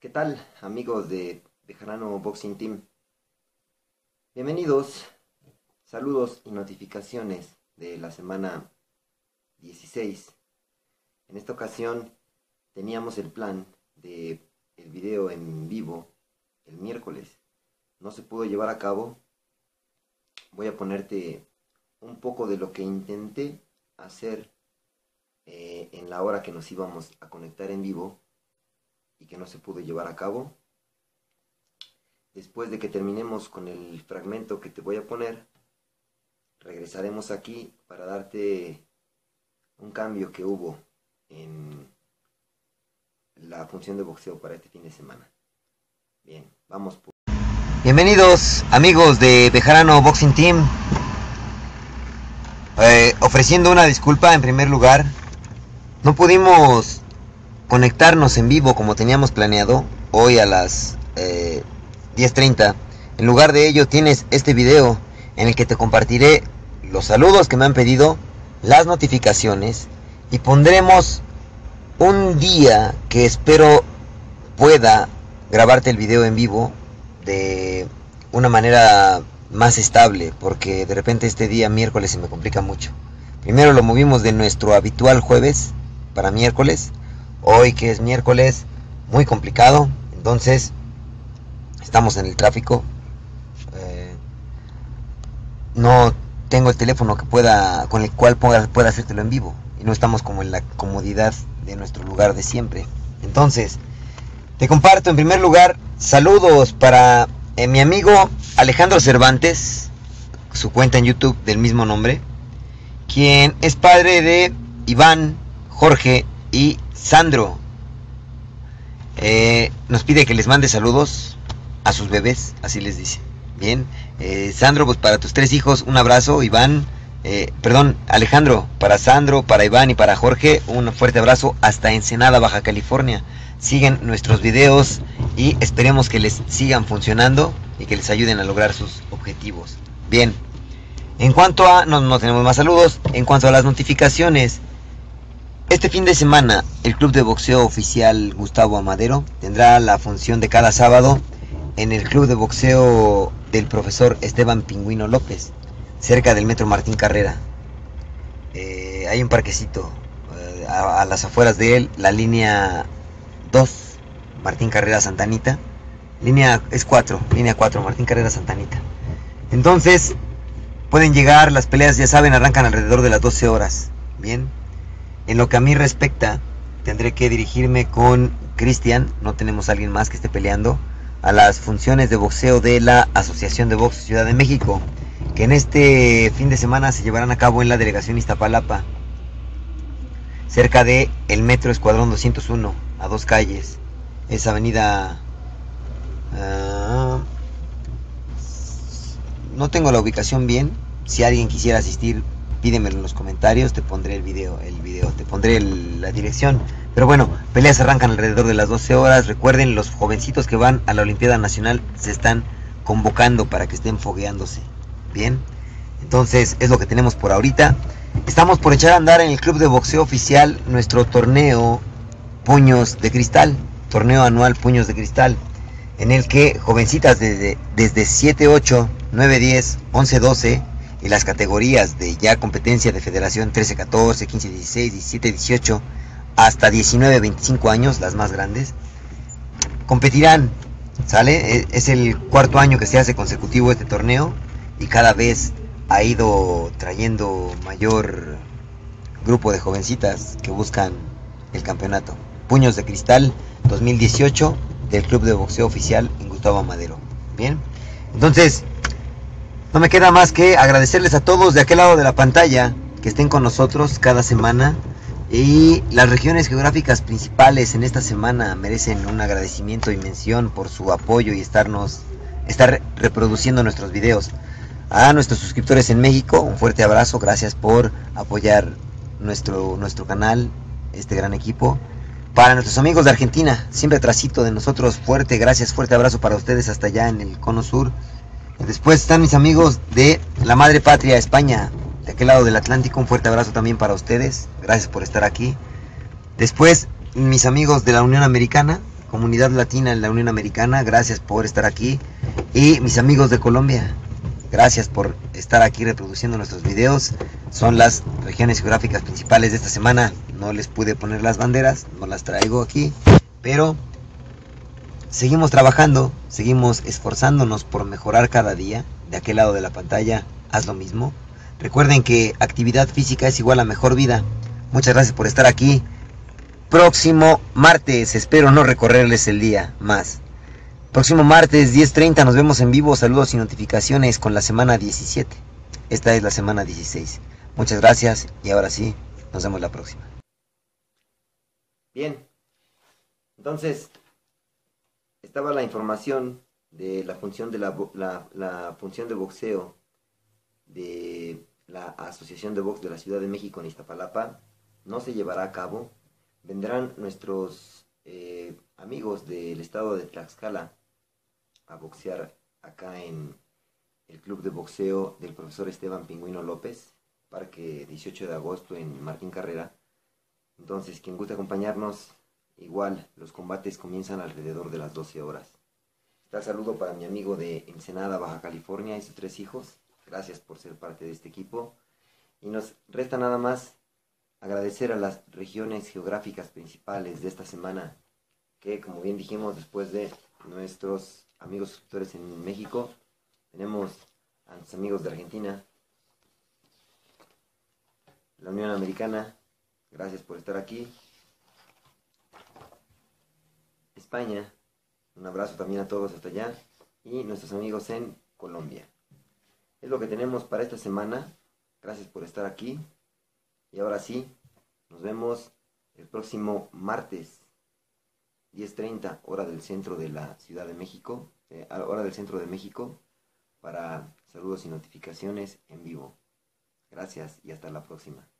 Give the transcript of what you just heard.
¿Qué tal, amigos de Bejarano Boxing Team? Bienvenidos, saludos y notificaciones de la semana 16. En esta ocasión teníamos el plan de el video en vivo el miércoles. No se pudo llevar a cabo. Voy a ponerte un poco de lo que intenté hacer en la hora que nos íbamos a conectar en vivo y que no se pudo llevar a cabo. Después de que terminemos con el fragmento que te voy a poner, regresaremos aquí para darte un cambio que hubo en la función de boxeo para este fin de semana. Bien, vamos. Bienvenidos, amigos de Bejarano Boxing Team. Ofreciendo una disculpa en primer lugar. No pudimos conectarnos en vivo como teníamos planeado hoy a las 10:30. En lugar de ello tienes este video en el que te compartiré los saludos que me han pedido, las notificaciones, y pondremos un día que espero pueda grabarte el video en vivo de una manera más estable, porque de repente este día miércoles se me complica mucho. Primero lo movimos de nuestro habitual jueves para miércoles. Hoy, que es miércoles, muy complicado, entonces estamos en el tráfico. No tengo el teléfono con el cual pueda hacértelo en vivo, y no estamos como en la comodidad de nuestro lugar de siempre. Entonces, te comparto en primer lugar saludos para mi amigo Alejandro Cervantes, su cuenta en YouTube del mismo nombre, quien es padre de Iván, Jorge y Sandro. Nos pide que les mande saludos a sus bebés, así les dice. Bien, Sandro, pues para tus 3 hijos un abrazo. Alejandro, para Sandro, para Iván y para Jorge un fuerte abrazo hasta Ensenada, Baja California. Siguen nuestros videos y esperemos que les sigan funcionando y que les ayuden a lograr sus objetivos. Bien, en cuanto a... No tenemos más saludos. En cuanto a las notificaciones, este fin de semana el Club de Boxeo Oficial Gustavo Amadero tendrá la función de cada sábado en el Club de Boxeo del profesor Esteban Pingüino López, cerca del Metro Martín Carrera. Hay un parquecito a las afueras de él, la línea 2, Martín Carrera Santa Anita. Línea 4, Martín Carrera Santa Anita. Entonces, pueden llegar, las peleas ya saben, arrancan alrededor de las 12 horas. Bien. En lo que a mí respecta, tendré que dirigirme con Cristian, no tenemos a alguien más que esté peleando, a las funciones de boxeo de la Asociación de Box Ciudad de México, que en este fin de semana se llevarán a cabo en la delegación Iztapalapa, cerca de el Metro Escuadrón 201, a 2 calles. Es avenida... no tengo la ubicación bien. Si alguien quisiera asistir, pídemelo en los comentarios, te pondré el video, te pondré la dirección. Pero bueno, peleas arrancan alrededor de las 12 horas. Recuerden, los jovencitos que van a la Olimpiada Nacional se están convocando para que estén fogueándose. Bien, entonces es lo que tenemos por ahorita. Estamos por echar a andar en el Club de Boxeo Oficial nuestro torneo Puños de Cristal, torneo anual Puños de Cristal, en el que jovencitas desde 7, 8, 9, 10, 11, 12 y las categorías de ya competencia de federación 13, 14, 15, 16, 17, 18 hasta 19, 25 años, las más grandes, competirán. ¿Sale? Es el 4º año que se hace consecutivo este torneo y cada vez ha ido trayendo mayor grupo de jovencitas que buscan el campeonato. Puños de Cristal 2018 del Club de Boxeo Oficial en Gustavo Amadero. Bien, entonces no me queda más que agradecerles a todos de aquel lado de la pantalla que estén con nosotros cada semana, y las regiones geográficas principales en esta semana merecen un agradecimiento y mención por su apoyo y estar reproduciendo nuestros videos. A nuestros suscriptores en México, un fuerte abrazo, gracias por apoyar nuestro canal, este gran equipo. Para nuestros amigos de Argentina, siempre atrasito de nosotros, fuerte abrazo para ustedes hasta allá en el cono sur. Después están mis amigos de la madre patria, España, de aquel lado del Atlántico, un fuerte abrazo también para ustedes, gracias por estar aquí. Después mis amigos de la Unión Americana, comunidad latina en la Unión Americana, gracias por estar aquí. Y mis amigos de Colombia, gracias por estar aquí reproduciendo nuestros videos. Son las regiones geográficas principales de esta semana. No les pude poner las banderas, no las traigo aquí, pero seguimos trabajando, seguimos esforzándonos por mejorar cada día. De aquel lado de la pantalla, haz lo mismo. Recuerden que actividad física es igual a mejor vida. Muchas gracias por estar aquí. Próximo martes, espero no recorrerles el día más. Próximo martes 10:30 nos vemos en vivo. Saludos y notificaciones con la semana 17. Esta es la semana 16. Muchas gracias y ahora sí, nos vemos la próxima. Bien, entonces estaba la información de la función de la función de boxeo de la Asociación de Box de la Ciudad de México en Iztapalapa. No se llevará a cabo. Vendrán nuestros amigos del estado de Tlaxcala a boxear acá en el club de boxeo del profesor Esteban Pingüino López, parque 18 de agosto en Martín Carrera. Entonces, quien guste acompañarnos, igual, los combates comienzan alrededor de las 12 horas. Está el saludo para mi amigo de Ensenada, Baja California, y sus 3 hijos. Gracias por ser parte de este equipo. Y nos resta nada más agradecer a las regiones geográficas principales de esta semana, que como bien dijimos, después de nuestros amigos suscriptores en México, tenemos a nuestros amigos de Argentina, la Unión Americana, gracias por estar aquí, España, un abrazo también a todos hasta allá, y nuestros amigos en Colombia. Es lo que tenemos para esta semana. Gracias por estar aquí. Y ahora sí, nos vemos el próximo martes, 10:30, hora del centro de la Ciudad de México, hora del centro de México, para saludos y notificaciones en vivo. Gracias y hasta la próxima.